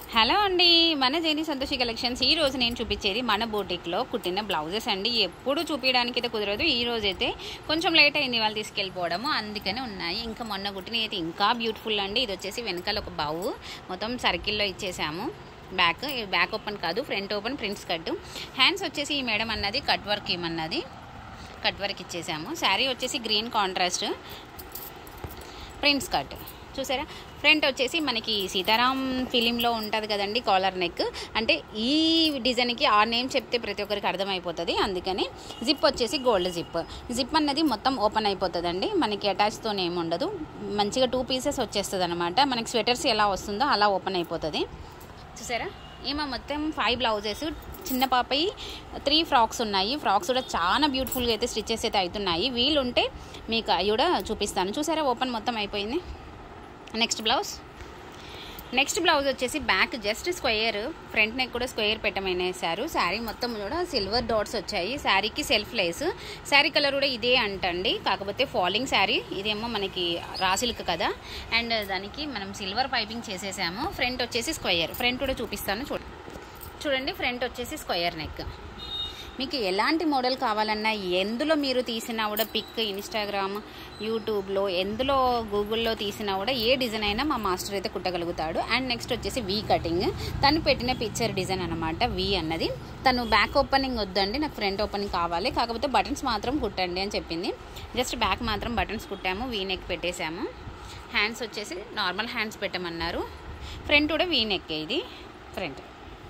Hello అండి, మన జేని Santoshi collections. ఈ రోజు నేను చూపించేది మన బోటిక్లో కుట్టిన బ్లౌజెస్ అండి. ఎప్పుడు చూపించడానికి అయితే కుదరదు, ఈ రోజు అయితే కొంచెం లేట్ అయింది వాళ్ళు తీసుకెళ్ళిపోవడము, అందుకనే ఉన్నాయి. ఇంకా మొన్న కుట్టిన అయితే ఇంకా బ్యూటిఫుల్ అండి. ఇది వచ్చేసి వెనకాల ఒక బావు మొత్తం సర్కిల్లో ఇచ్చేసాము. బ్యాక్ ఓపెన్ కాదు, front open prints cut. Hands వచ్చేసి ఈ మేడం అన్నది కట్ వర్క్ ఏమన్నది కట్ వర్క్ ఇచ్చేసాము. శారీ వచ్చేసి గ్రీన్ కాంట్రాస్ట్ ప్రింట్స్ కట్ చూసారా. ఫ్రంట్ వచ్చేసి మనకి సీతారాం ఫిలింలో ఉంటుంది కదండి, కాలర్ నెక్. అంటే ఈ డిజైన్కి ఆ నేమ్ చెప్తే ప్రతి ఒక్కరికి అర్థమైపోతుంది, అందుకని. జిప్ వచ్చేసి గోల్డ్ జిప్ అన్నది మొత్తం ఓపెన్ అయిపోతుందండి, మనకి అటాచ్తో ఏమి ఉండదు. మంచిగా 2 పీసెస్ వచ్చేస్తుంది అనమాట. మనకి స్వెటర్స్ ఎలా వస్తుందో అలా ఓపెన్ అయిపోతుంది చూసారా. ఏమో మొత్తం 5 బ్లౌజెస్, చిన్న పాపయి 3 ఫ్రాక్స్ ఉన్నాయి. ఫ్రాక్స్ కూడా చాలా బ్యూటిఫుల్గా అయితే స్టిచెస్ అయితే అవుతున్నాయి. వీలుంటే మీకు అవి కూడా చూపిస్తాను. చూసారా, ఓపెన్ మొత్తం అయిపోయింది. నెక్స్ట్ బ్లౌజ్ వచ్చేసి back just square, front neck కూడా స్క్వేర్ పెట్టమనేసారు. శారీ మొత్తం కూడా సిల్వర్ డాట్స్ వచ్చాయి. శారీకి సెల్ఫ్ లేస్. శారీ కలర్ కూడా ఇదే అంటండి, కాకపోతే ఫాలింగ్ శారీ. ఇదేమో మనకి రాసిల్క్ కదా, అండ్ దానికి మనం సిల్వర్ పైపింగ్ చేసేసాము. ఫ్రంట్ వచ్చేసి స్క్వేర్, ఫ్రంట్ కూడా చూపిస్తాను చూడండి. ఫ్రంట్ వచ్చేసి స్క్వేర్ నెక్. మీకు ఎలాంటి మోడల్ కావాలన్నా, ఎందులో మీరు తీసినా కూడా పిక్, ఇన్స్టాగ్రామ్, యూట్యూబ్లో, ఎందులో గూగుల్లో తీసినా కూడా ఏ డిజైన్ అయినా మా మాస్టర్ అయితే కుట్టగలుగుతాడు. అండ్ నెక్స్ట్ వచ్చేసి వీ కటింగ్, తను పెట్టిన పిక్చర్ డిజైన్ అనమాట. వీ అన్నది తను బ్యాక్ ఓపెనింగ్ వద్దండి, నాకు ఫ్రంట్ ఓపెనింగ్ కావాలి, కాకపోతే బటన్స్ మాత్రం కుట్టండి అని చెప్పింది. జస్ట్ బ్యాక్ మాత్రం బటన్స్ కుట్టాము, వీ నెక్ పెట్టేశాము. హ్యాండ్స్ వచ్చేసి నార్మల్ హ్యాండ్స్ పెట్టమన్నారు. ఫ్రంట్ కూడా వీ నెక్. ఇది ఫ్రంట్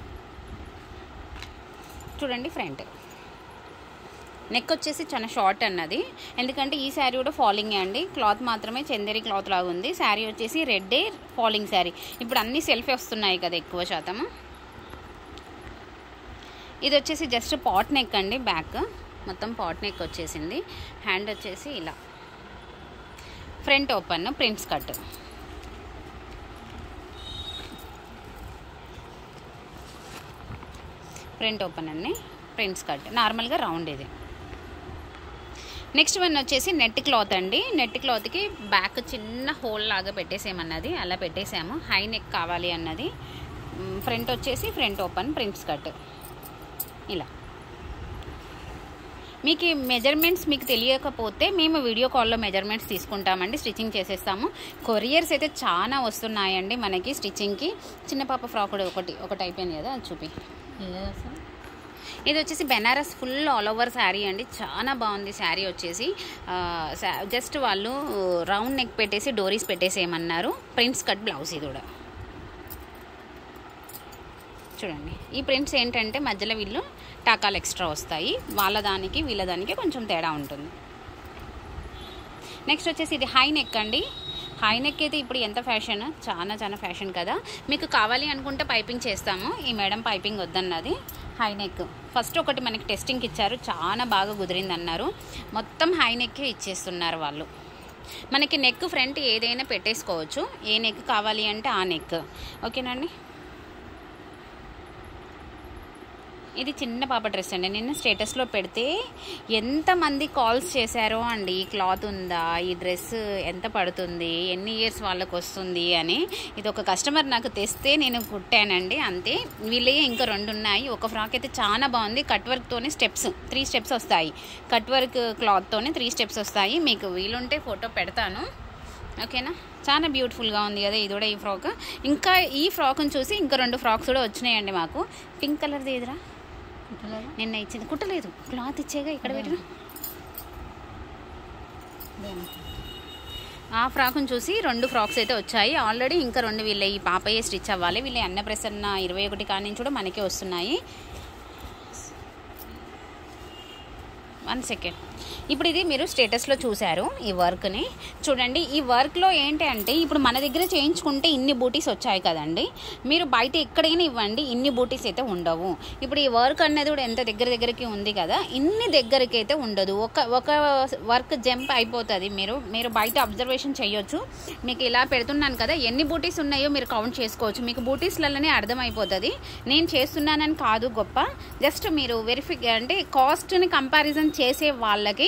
చూడండి. ఫ్రంట్ నెక్ వచ్చేసి చాలా షార్ట్ అన్నది, ఎందుకంటే ఈ శారీ కూడా ఫాలింగ్ అండి. క్లాత్ మాత్రమే చందేరి క్లాత్ లాగా ఉంది. శారీ వచ్చేసి రెడ్డే ఫాలింగ్ శారీ. ఇప్పుడు అన్ని సెల్ఫీ వస్తున్నాయి కదా ఎక్కువ శాతం. ఇది వచ్చేసి జస్ట్ పాట్ నెక్ అండి, బ్యాక్ మొత్తం పాట్ నెక్ వచ్చేసింది. హ్యాండ్ వచ్చేసి ఇలా, front open prints cut. Front open అండి, ప్రింట్స్ కట్, నార్మల్గా రౌండ్. ఇది నెక్స్ట్ వన్ వచ్చేసి నెట్ క్లాత్ అండి. నెట్ క్లాత్కి బ్యాక్ చిన్న హోల్ లాగా పెట్టేసేమన్నది, అలా పెట్టేసాము. హై నెక్ కావాలి అన్నది. ఫ్రంట్ వచ్చేసి ఫ్రంట్ ఓపెన్ ప్రింట్స్ కట్. ఇలా మీకు మెజర్మెంట్స్ మీకు తెలియకపోతే మేము వీడియో కాల్లో మెజర్మెంట్స్ తీసుకుంటామండి, స్టిచ్చింగ్ చేసేస్తాము. కొరియర్స్ అయితే చాలా వస్తున్నాయండి మనకి స్టిచ్చింగ్కి. చిన్న పాప ఫ్రాక్ కూడా ఒకటి అయిపోయింది కదా, అది చూపి. ఇది వచ్చేసి Banaras full all over sari అండి, చాలా బాగుంది శారీ వచ్చేసి. జస్ట్ వాళ్ళు రౌండ్ నెక్ పెట్టేసి డోరీస్ పెట్టేసేయమన్నారు. Prints cut blouse. ఇది కూడా చూడండి. ఈ ప్రింట్స్ ఏంటంటే మధ్యలో వీళ్ళు టాకాలు ఎక్స్ట్రా వస్తాయి, వాళ్ళ దానికి వీళ్ళ దానికి కొంచెం తేడా ఉంటుంది. నెక్స్ట్ వచ్చేసి ఇది హై నెక్ అండి. హై నెక్ అయితే ఇప్పుడు ఎంత ఫ్యాషన్, చాలా ఫ్యాషన్ కదా. మీకు కావాలి అనుకుంటే పైపింగ్ చేస్తాము. ఈ మేడం పైపింగ్ వద్దన్నది. హై నెక్ ఫస్ట్ ఒకటి మనకి టెస్టింగ్కి ఇచ్చారు, చాలా బాగా కుదిరింది అన్నారు. మొత్తం హై నెక్కే ఇచ్చేస్తున్నారు వాళ్ళు. మనకి నెక్ ఫ్రంట్ ఏదైనా పెట్టేసుకోవచ్చు, ఏ నెక్ కావాలి అంటే ఆ నెక్. ఓకేనండి. ఇది చిన్న పాప డ్రెస్ అండి. నిన్న స్టేటస్లో పెడితే ఎంతమంది కాల్స్ చేశారో అండి, ఈ క్లాత్ ఉందా, ఈ డ్రెస్ ఎంత పడుతుంది, ఎన్ని ఇయర్స్ వాళ్ళకు వస్తుంది అని. ఇది ఒక కస్టమర్ నాకు తెస్తే నేను కుట్టానండి, అంతే. వీళ్ళే ఇంకా 2 ఉన్నాయి. ఒక ఫ్రాక్ అయితే చాలా బాగుంది, కట్ వర్క్తోనే 3 స్టెప్స్ వస్తాయి. కట్ వర్క్ క్లాత్తోనే 3 స్టెప్స్ వస్తాయి. మీకు వీలుంటే ఫోటో పెడతాను, ఓకేనా. చాలా బ్యూటిఫుల్గా ఉంది కదా ఇది కూడా. ఈ ఫ్రాక్, ఇంకా ఈ ఫ్రాక్ని చూసి ఇంకా 2 ఫ్రాక్స్ కూడా వచ్చినాయండి మాకు. పింక్ కలర్ది ఎదురా నిన్న ఇచ్చింది, కుట్టలేదు, క్లాత్ ఇచ్చేగా ఇక్కడ పెట్టిన. ఆ ఫ్రాక్ని చూసి 2 ఫ్రాక్స్ అయితే వచ్చాయి ఆల్రెడీ. ఇంకా 2 వీళ్ళ ఈ పాపయ్యే స్టిచ్ అవ్వాలి. వీళ్ళ అన్నప్రసన్న 21 కాడి నుంచి కూడా మనకే వస్తున్నాయి. 1 సెకండ్. ఇప్పుడు ఇది మీరు స్టేటస్లో చూశారు ఈ వర్క్ని. చూడండి, ఈ వర్క్లో ఏంటి అంటే ఇప్పుడు మన దగ్గర చేయించుకుంటే ఇన్ని బూటీస్ వచ్చాయి కదండి, మీరు బయట ఎక్కడైనా ఇవ్వండి, ఇన్ని బూటీస్ అయితే ఉండవు. ఇప్పుడు ఈ వర్క్ అనేది కూడా ఎంత దగ్గరికి ఉంది కదా, ఇన్ని దగ్గరికి అయితే ఉండదు. ఒక వర్క్ జంప్ అయిపోతుంది. మీరు బయట అబ్జర్వేషన్ చేయొచ్చు. మీకు ఇలా పెడుతున్నాను కదా, ఎన్ని బూటీస్ ఉన్నాయో మీరు కౌంట్ చేసుకోవచ్చు. మీకు బూటీస్లలోనే అర్థమైపోతుంది. నేను చేస్తున్నానని కాదు గొప్ప, జస్ట్ మీరు వెరిఫై అంటే కాస్ట్ని కంపారిజన్ చేసే వాళ్ళకి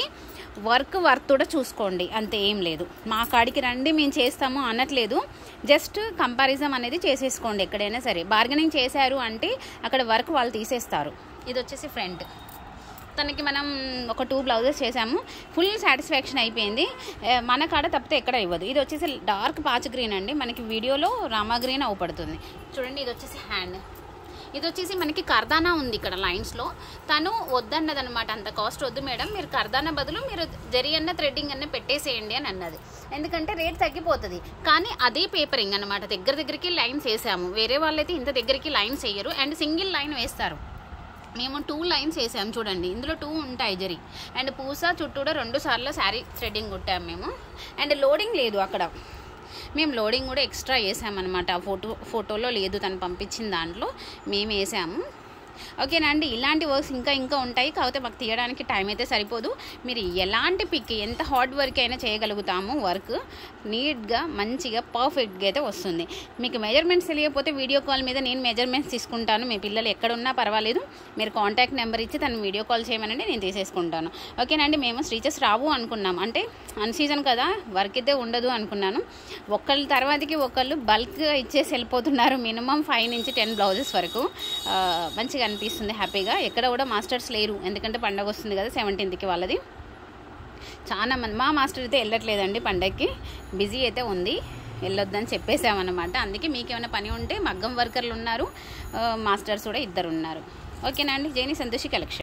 వర్క్ కూడా చూసుకోండి, అంతే, ఏం లేదు. మా కాడికి రండి మేము చేస్తాము అనట్లేదు, జస్ట్ కంపారిజన్ అనేది చేసేసుకోండి. ఎక్కడైనా సరే బార్గెనింగ్ చేశారు అంటే అక్కడ వర్క్ వాళ్ళు తీసేస్తారు. ఇది వచ్చేసి ఫ్రంట్, తనకి మనం ఒక 2 బ్లౌజెస్ చేసాము, ఫుల్ సాటిస్ఫాక్షన్ అయిపోయింది. మన కాడ తప్పితే ఎక్కడ ఇవ్వదు. ఇది వచ్చేసి డార్క్ పాచ్ గ్రీన్ అండి, మనకి వీడియోలో రామా గ్రీన్ అవుపడుతుంది చూడండి. ఇది వచ్చేసి హ్యాండ్, ఇది వచ్చేసి మనకి కర్దానా ఉంది ఇక్కడ లైన్స్లో. తను వద్దన్నదనమాట, అంత కాస్ట్ వద్దు మేడం, మీరు కర్దానా బదులు మీరు జరీ అన్న థ్రెడ్డింగ్ అన్న పెట్టేసేయండి అని అన్నది. ఎందుకంటే రేట్ తగ్గిపోతుంది. కానీ అదే పేపరింగ్ అనమాట, దగ్గరికి లైన్స్ వేసాము. వేరే వాళ్ళైతే ఇంత దగ్గరికి లైన్స్ వేయరు అండ్ సింగిల్ లైన్ వేస్తారు. మేము 2 లైన్స్ వేసాము చూడండి, ఇందులో 2 ఉంటాయి జరీ. అండ్ పూస చుట్టూ కూడా 2 సార్లు శారీ థ్రెడ్డింగ్ కొట్టాము మేము. అండ్ లోడింగ్ లేదు అక్కడ, మేము లోడింగ్ కూడా ఎక్స్ట్రా వేసామన్నమాట. ఫోటోలో లేదు, తను పంపించిన దాంట్లో మేము వేసాము. ఓకేనా అండి. ఇలాంటి వర్క్స్ ఇంకా ఉంటాయి, కాకపోతే మాకు తీయడానికి టైం అయితే సరిపోదు. మీరు ఎలాంటి పిక్, ఎంత హార్డ్ వర్క్ అయినా చేయగలుగుతాము. వర్క్ నీట్గా మంచిగా పర్ఫెక్ట్గా అయితే వస్తుంది. మీకు మెజర్మెంట్స్ తెలియకపోతే వీడియో కాల్ మీద నేను మెజర్మెంట్స్ తీసుకుంటాను. మీ పిల్లలు ఎక్కడున్నా పర్వాలేదు, మీరు కాంటాక్ట్ నెంబర్ ఇచ్చి తను వీడియో కాల్ చేయమనండి, నేను తీసేసుకుంటాను. ఓకేనండి. మేము స్టిచెస్ రావు అనుకున్నాం, అంటే అన్ సీజన్ కదా వర్క్ అయితే ఉండదు అనుకున్నాను. ఒకళ్ళ తర్వాతకి ఒకళ్ళు బల్క్గా ఇచ్చేసి వెళ్ళిపోతున్నారు. మినిమం 5 నుంచి 10 బ్లౌజెస్ వరకు. మంచిగా అనిపిస్తుంది, హ్యాపీగా. ఎక్కడ కూడా మాస్టర్స్ లేరు, ఎందుకంటే పండగ వస్తుంది కదా 17th వాళ్ళది. చాలా మంది, మా మాస్టర్ అయితే వెళ్ళట్లేదండి పండగకి, బిజీ అయితే ఉంది, వెళ్ళొద్దని చెప్పేసామన్నమాట. అందుకే మీకు ఏమైనా పని ఉంటే మగ్గం వర్కర్లు ఉన్నారు, మాస్టర్స్ కూడా 2 ఉన్నారు. ఓకేనా అండి. జైని సంతోషి కలెక్షన్.